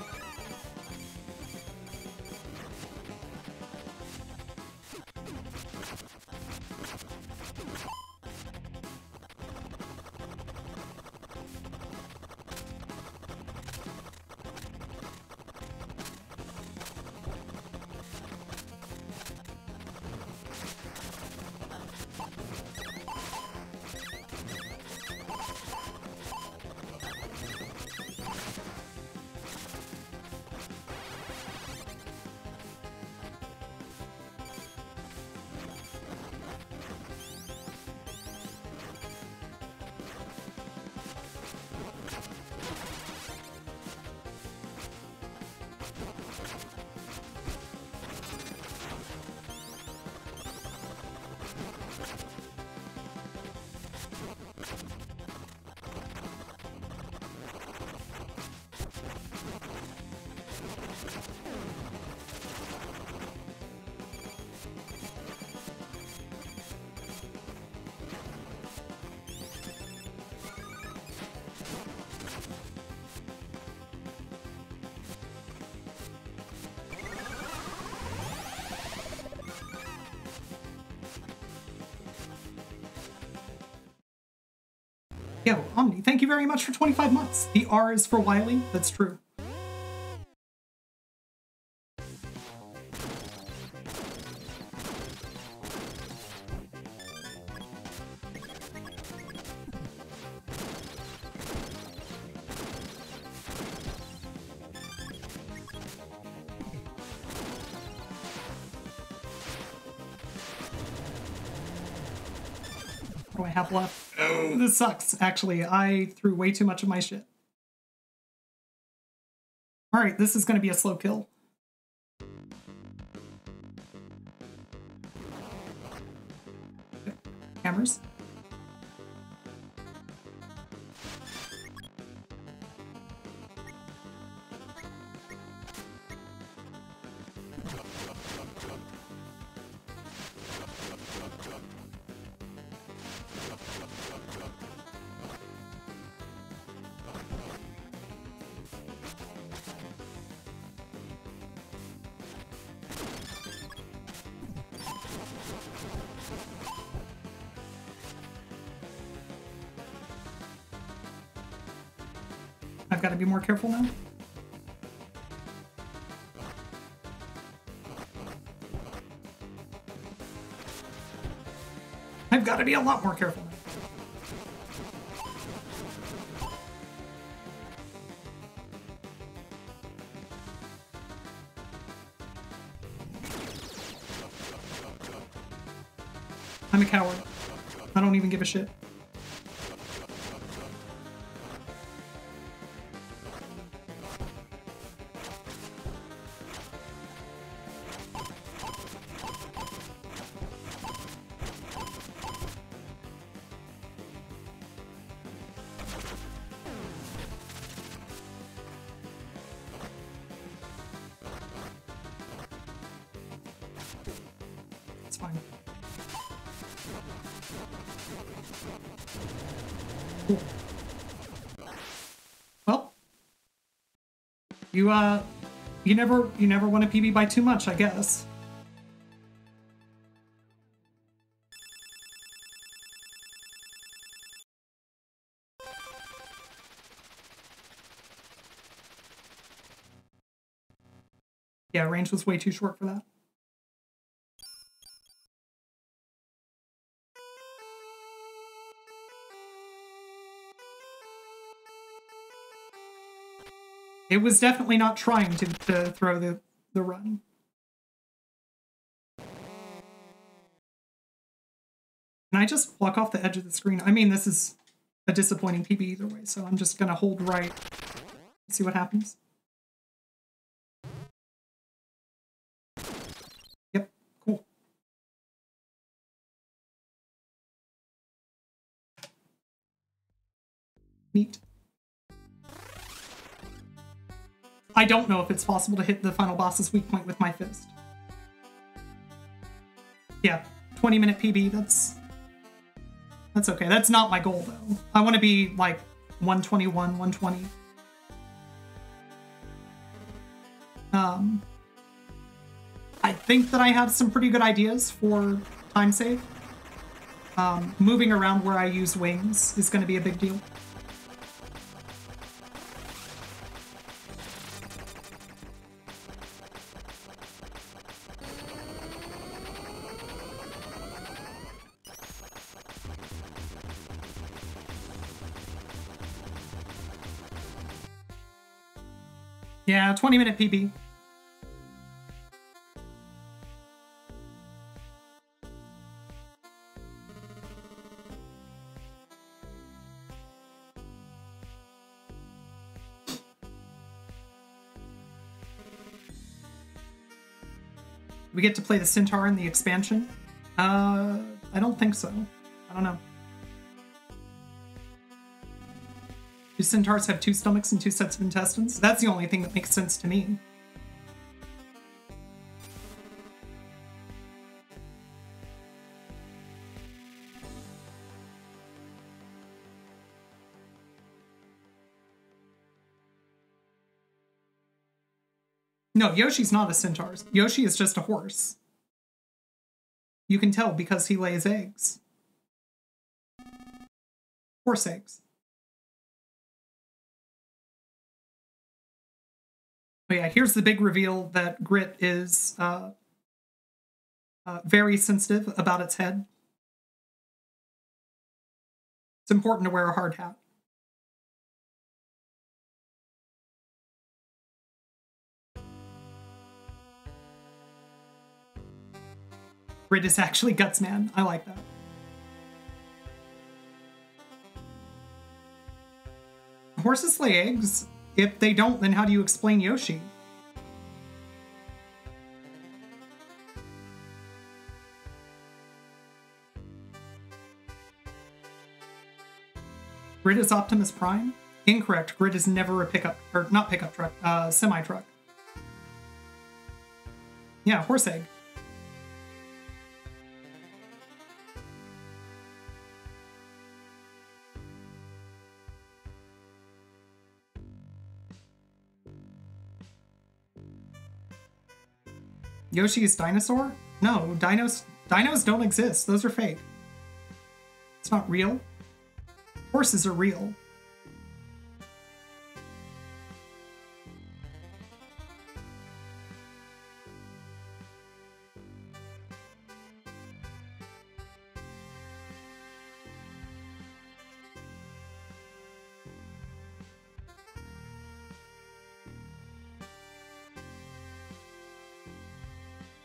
Yo, Omni, thank you very much for 25 months. The R is for Wily, that's true. What do I have left? Oh, this sucks, actually. I threw way too much of my shit. Alright, this is going to be a slow kill. Okay. Hammers. I've got to be more careful now. I've got to be a lot more careful now. I'm a coward. I don't even give a shit. It's fine. Cool. Well, you never want to PB by too much, I guess. Yeah, range was way too short for that. It was definitely not trying to throw the run. Can I just walk off the edge of the screen? I mean, this is a disappointing PB either way, so I'm just gonna hold right and see what happens. Yep, cool. Neat. I don't know if it's possible to hit the final boss's weak point with my fist. Yeah, 20-minute PB, that's okay. That's not my goal, though. I want to be, like, 121, 120. I think that I have some pretty good ideas for time save. Moving around where I use wings is going to be a big deal. Yeah, 20-minute PB. We get to play the Centaur in the expansion? I don't think so. I don't know. Do centaurs have 2 stomachs and 2 sets of intestines? That's the only thing that makes sense to me. No, Yoshi's not a centaur. Yoshi is just a horse. You can tell because he lays eggs. Horse eggs. Oh yeah, here's the big reveal that Grit is very sensitive about its head. It's important to wear a hard hat. Grit is actually Gutsman. I like that. Horses lay eggs. If they don't, then how do you explain Yoshi? Grid is Optimus Prime? Incorrect. Grid is never a pickup, or not pickup truck, semi-truck. Yeah, horse egg. Yoshi is dinosaur? No, dinos don't exist. Those are fake. It's not real. Horses are real.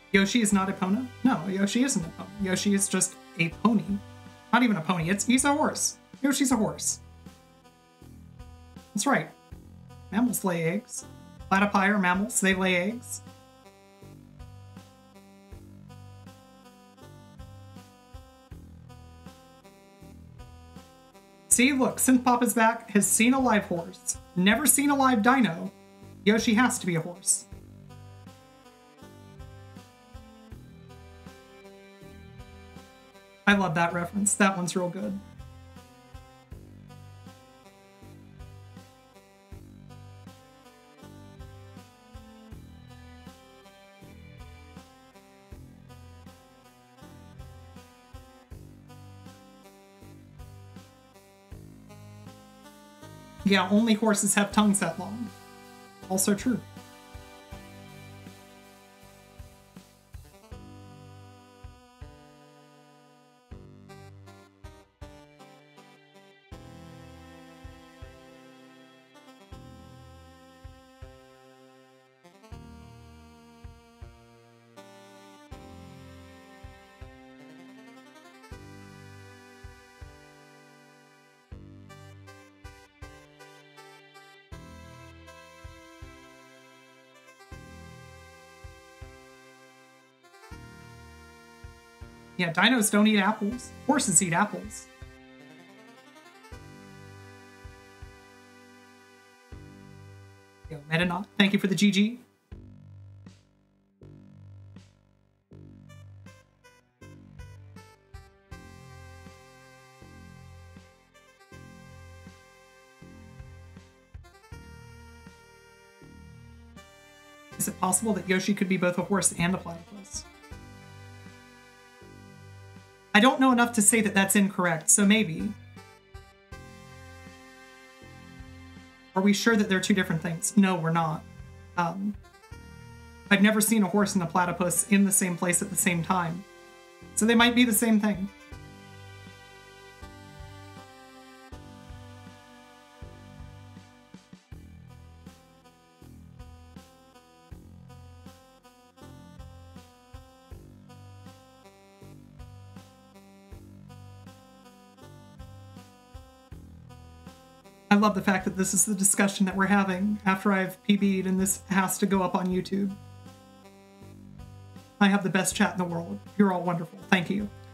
Yoshi is not Epona? No, Yoshi isn't a pony. Yoshi is just a pony. Not even a pony, he's a horse. Yoshi's a horse. That's right. Mammals lay eggs. Platypi are mammals, they lay eggs. See, look, Synthpop is back, has seen a live horse. Never seen a live dino. Yoshi has to be a horse. I love that reference. That one's real good. Yeah, only horses have tongues that long. Also true. Yeah, dinos don't eat apples. Horses eat apples. Yo, Metanaut, thank you for the GG. Is it possible that Yoshi could be both a horse and a platypus? I don't know enough to say that that's incorrect, so maybe. Are we sure that they're two different things? No, we're not. I've never seen a horse and a platypus in the same place at the same time. So they might be the same thing. I love the fact that this is the discussion that we're having after I've PB'd and this has to go up on YouTube. I have the best chat in the world. You're all wonderful. Thank you.